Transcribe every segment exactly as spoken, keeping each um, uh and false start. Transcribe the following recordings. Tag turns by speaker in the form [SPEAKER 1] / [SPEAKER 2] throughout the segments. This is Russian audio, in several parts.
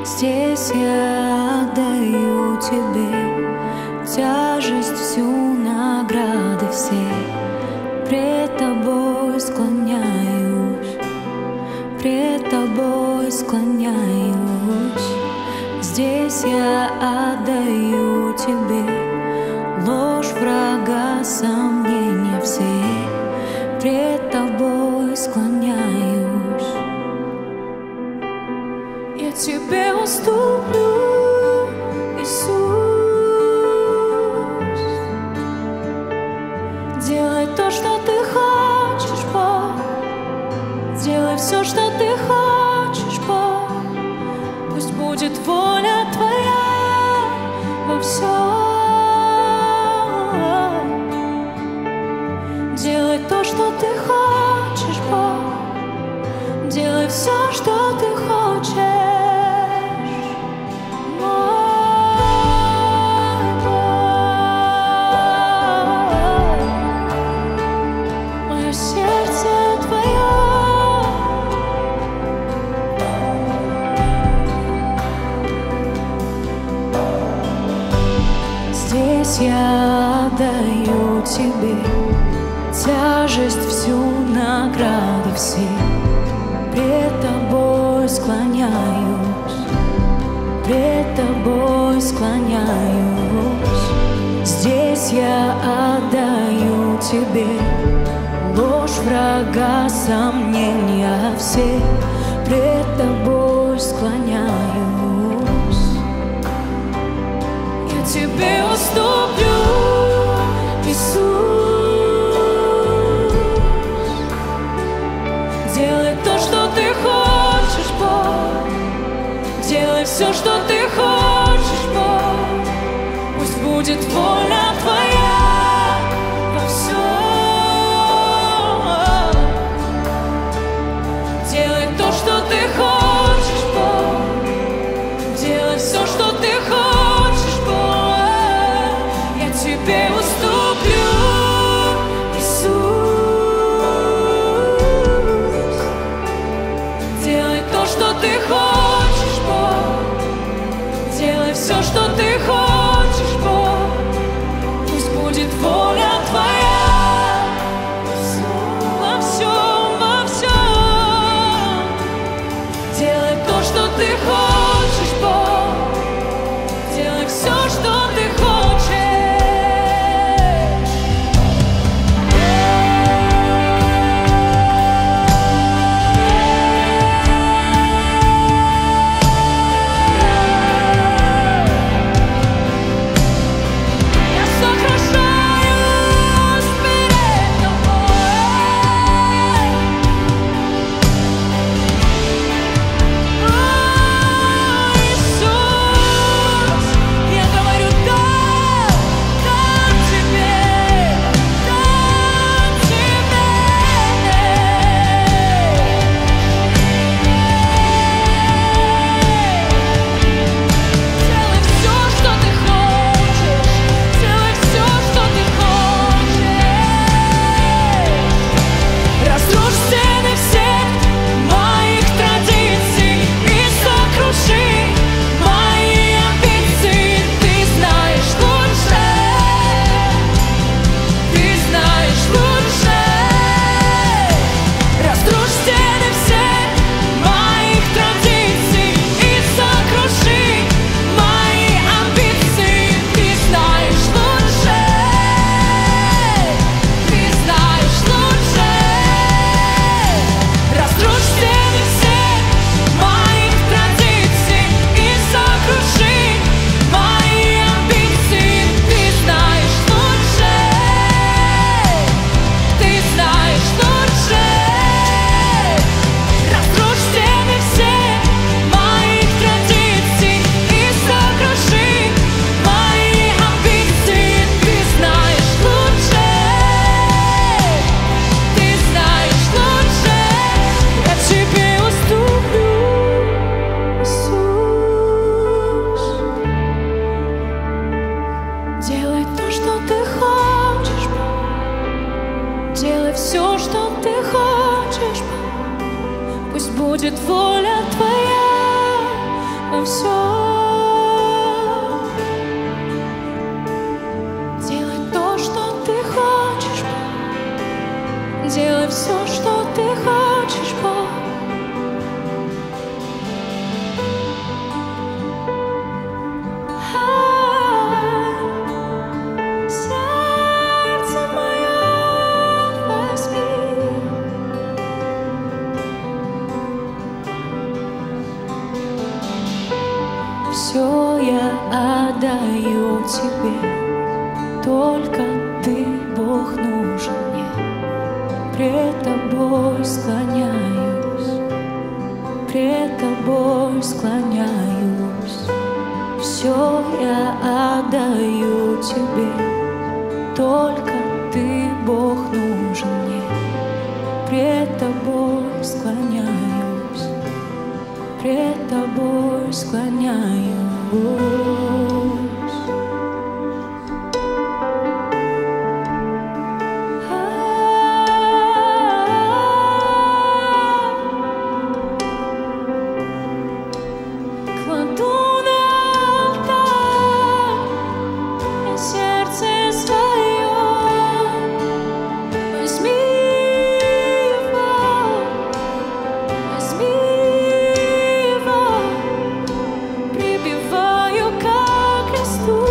[SPEAKER 1] Здесь я отдаю тебе тяжесть всю, награды все. Пред тобой склоняюсь, пред тобой склоняюсь. Здесь я отдаю тебе ложь врага, сомнения все. Пред тобой склоняюсь. Я тебе уступлю, Иисус. Делай то, что ты хочешь, Бог. Делай все, что ты хочешь, Бог. Пусть будет воля твоя во всем. Делай то, что ты хочешь, Бог. Делай все, что ты хочешь. Здесь я отдаю тебе тяжесть всю, награды все. Пред тобой склоняюсь, пред тобой склоняюсь. Здесь я отдаю тебе ложь врага, сомнения все. Пред тобой склоняюсь. Я тебе уступлю, Иисус. Делай то, что ты хочешь, Бог. Делай все, что ты хочешь, Бог. Пусть будет воля твоя во всем. Делай то, что ты хочешь, Бог. Делай все, что ты хочешь, Бог. Я тебе уступлю, Иисус. Делай то, что ты хочешь, Бог. Делай все, что ты хочешь, Бог. Пусть будет воля твоя во всем, во всем. Делай то, что ты хочешь, Бог. Делай все, что ты хочешь. будет воля твоя во всем. Делай то, что ты хочешь, Бог. Делай все, что ты хочешь, Бог. Все я отдаю тебе, только ты, Бог, нужен мне. Пред тобой склоняюсь, пред тобой склоняюсь. Все я отдаю тебе, только ты, Бог, нужен мне. Пред тобой склоняюсь, пред тобой склоняюсь. Кладу на алтарь я сердце свое, возьми его, возьми его, прибиваю ко кресту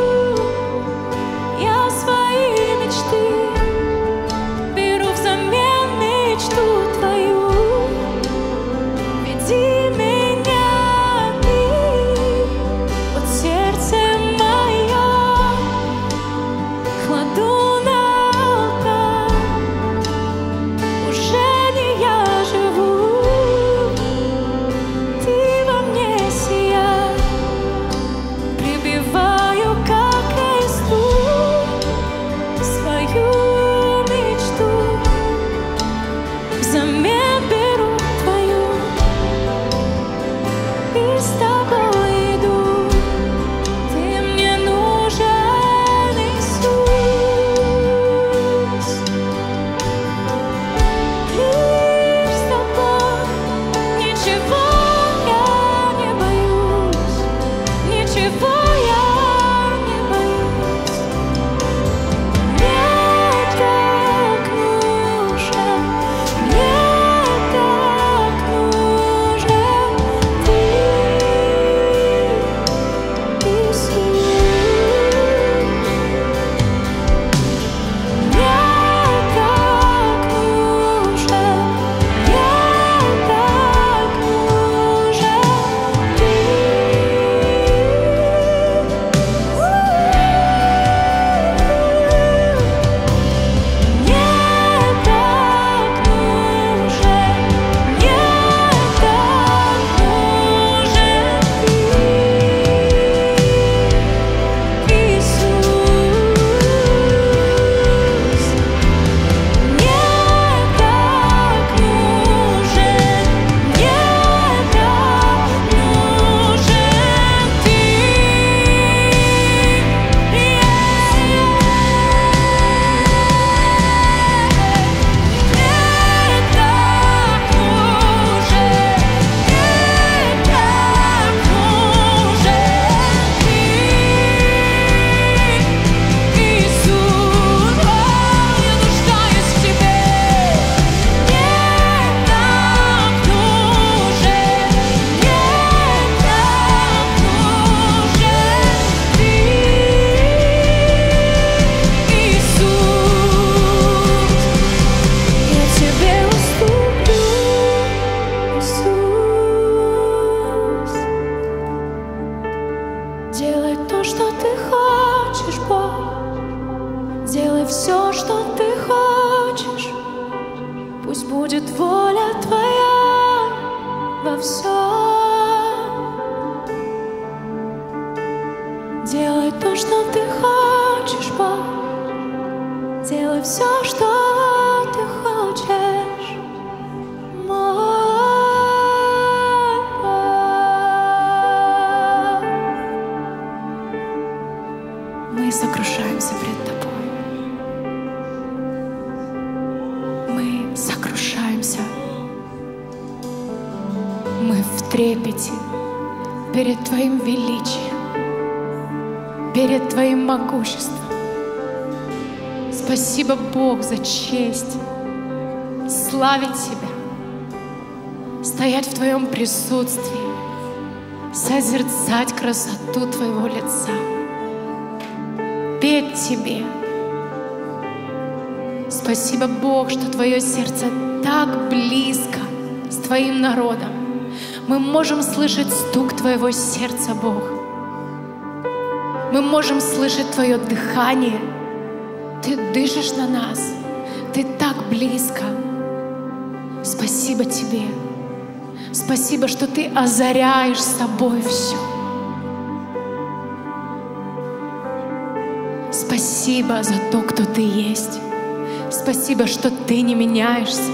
[SPEAKER 1] я свои мечты, беру взамен мечту твою. Веди меня ты, вот сердце мое кладу на алтарь. Уже не я живу, ты во мне сияй. Прибиваю ко кресту свою мечту, взамен беру твою и с тобой иду. Ты мне нужен, Иисус. Лишь с тобой ничего я не боюсь, ничего я не боюсь. Мне так нужен, мне так нужен ты, Иисус. Мне так нужен, мне так нужен ты. Мне так нужен, мне так нужен ты, Иисус. Мне так нужен, мне так нужен ты, делай то, что ты хочешь, Бог. Делай все, что ты хочешь. Пусть будет воля твоя во всем. Делай то, что ты хочешь, Бог. Делай все, что ты хочешь, мой Бог. Мы сокрушаемся пред тобой. Мы сокрушаемся. Мы в трепете перед Твоим величием, перед Твоим могуществом. Спасибо, Бог, за честь славить Тебя, стоять в Твоем присутствии, созерцать красоту Твоего лица, петь Тебе. Спасибо, Бог, что Твое сердце так близко с Твоим народом. Мы можем слышать стук Твоего сердца, Бог. Мы можем слышать Твое дыхание. Ты дышишь на нас. Ты так близко. Спасибо Тебе. Спасибо, что Ты озаряешь собой все. Спасибо за то, кто Ты есть. Спасибо, что Ты не меняешься.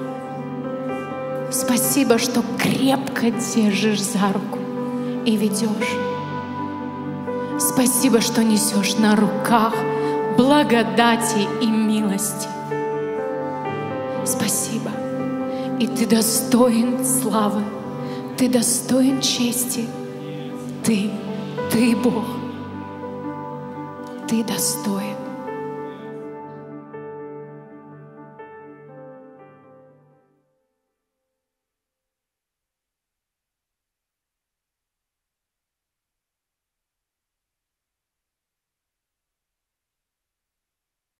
[SPEAKER 1] Спасибо, что крепко держишь за руку и ведешь. Спасибо, что несешь на руках благодати и милости. Спасибо. И Ты достоин славы, Ты достоин чести. Ты, Ты Бог, Ты достоин.